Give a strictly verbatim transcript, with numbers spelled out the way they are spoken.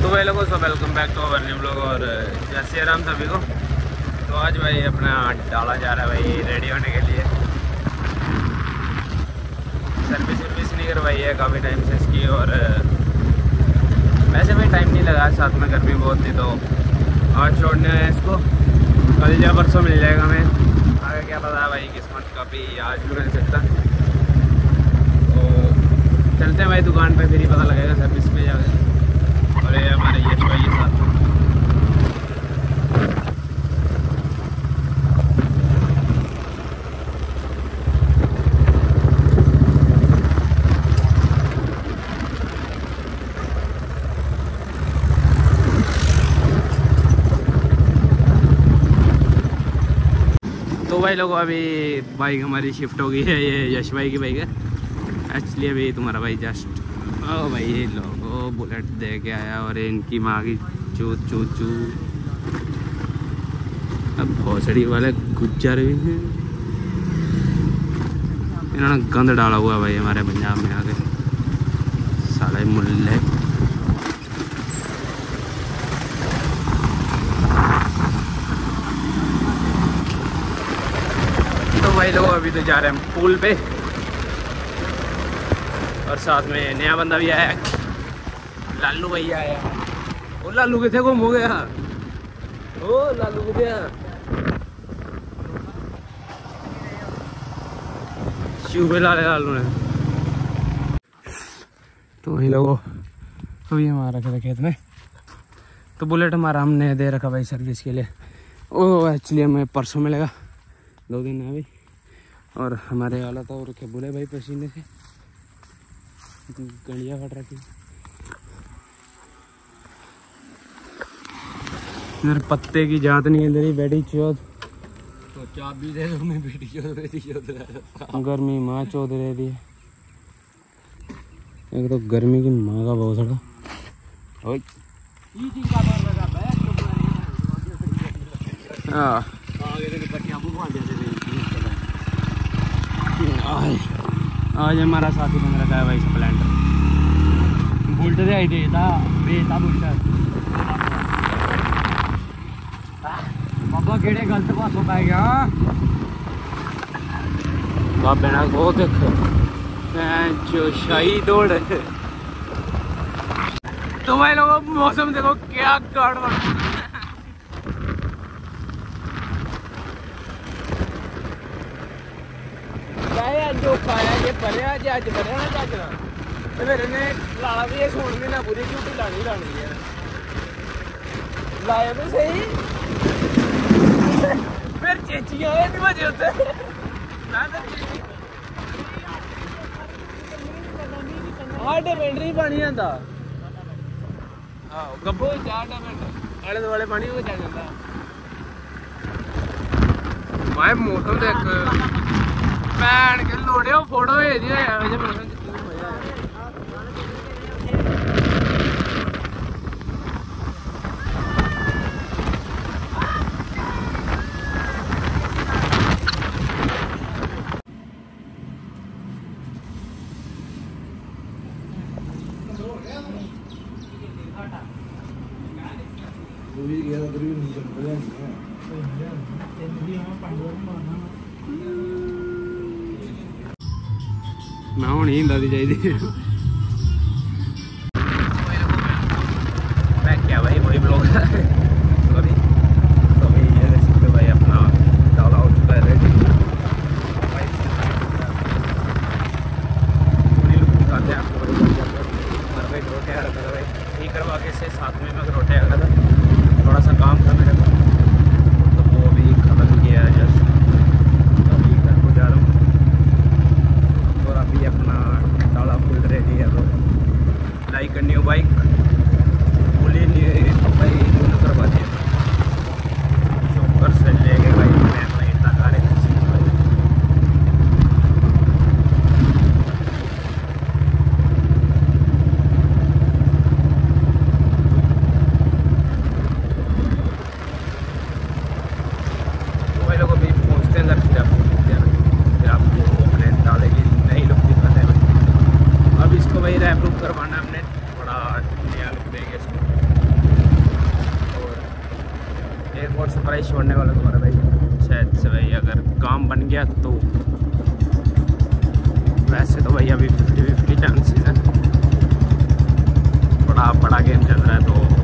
तो भाई लोगों so welcome back to our new blog और जय श्री राम सभी को। तो आज भाई अपना डाला जा रहा है भाई रेडी होने के लिए। सर्विस सर्विस नहीं करवाई है काफ़ी टाइम से इसकी, और वैसे भाई टाइम नहीं लगा, साथ में गर्मी बहुत थी तो आज छोड़ने आया इसको। कल या परसों मिल जाएगा हमें, आगे क्या पता है भाई, किस्मत कभी आज भी मिल सकता। तो चलते हैं भाई दुकान पे, फिर ही पता लगेगा सर्विस पे जाकर। और ये हमारे यश भाई के साथ तो भाई लोगों अभी बाइक हमारी शिफ्ट हो गई है, ये यश भाई की बाइक है एक्चुअली। अभी तुम्हारा भाई जस्ट ओ भाई ये लोगो बुलेट दे के आया और इनकी माँ की चू चू चू। अब भोसड़ी वाले गुज्जर भी हैं, इन्होंने गंद डाला हुआ भाई हमारे पंजाब में आके साले मुल्ले। तो भाई लोग अभी तो जा रहे हैं पुल पे, और साथ में नया बंदा भी आया, लालू भैया आया। ओ लालू किथे गुम हो गया? ओ लालू को गया शिव ला लालू ने। तो वही लोगों अभी हम आ रखे थे खेत में, तो बुलेट हमारा हमने दे रखा भाई सर्विस के लिए। ओ एक्चुअली हमें परसों मिलेगा, दो दिन है अभी। और हमारे वाला तो रखे बुले भाई पसीने से गलिया फट रखी। इधर पत्ते की जात नहीं है, इधर बेटी चौथ तो चाबी दे दो, मैं बेटी चौथ बेटी चौथ गर्मी माँ चौथ रह रही है। एक तो गर्मी की माँ का बहुत सड़ा। हाँ आज हमारा साथी बन रखा है भाई स्प्लेंडर। बुलट दे आई देता बेता बुलट बाबा केड़े गलत पासों पै गया बाबे ना वो देख जो शाही दौड़। तो भाई लोगों मौसम देखो क्या गाड़ बना। जो खाया जे भरिया जे अज भरिया ना चज ना, तो फिर इन्हें लाला भी सोन महीना पूरी झूठी लानी लानी है। लाया तो सही फिर चेचियां नहीं बजे उत्ते साढ़े पिंड नहीं पानी आता। आहो गब्बो चार पिंड आले दुआले पानी हो चल जाता। मैं मौसम देख भैन के लोड़े फोटो भेज दिया। मैं हूँ नहीं हिंदा दी चाहिए मैं क्या भाई वही ब्लॉग सॉरी। तो अभी ये देख सकते हो भाई अपना डाला हो चुका है रेडी। पूरी लुक दिखाते हैं आपको भाई। भाई रोटे आ रखा था भाई, ठीक करवा के से साथ में मैं रोटे आ रखा था, थोड़ा सा काम था मेरे को तो वो भी खत्म किया है जस्ट। तो अभी घर को जा रहा हूँ और अभी अपना डाला फुल रेडी है। तो लाइक करनी हो बाइक फुली भाई दोनों करवा दिया चौपर से लेके भाई मैं भाई तक आ रहे थे। और सरप्राइज छोड़ने वाला तुम्हारा भाई शायद से भाई, अगर काम बन गया तो। वैसे तो भाई अभी फिफ्टी फिफ्टी चांसेस हैं, बड़ा बड़ा गेम चल रहा है तो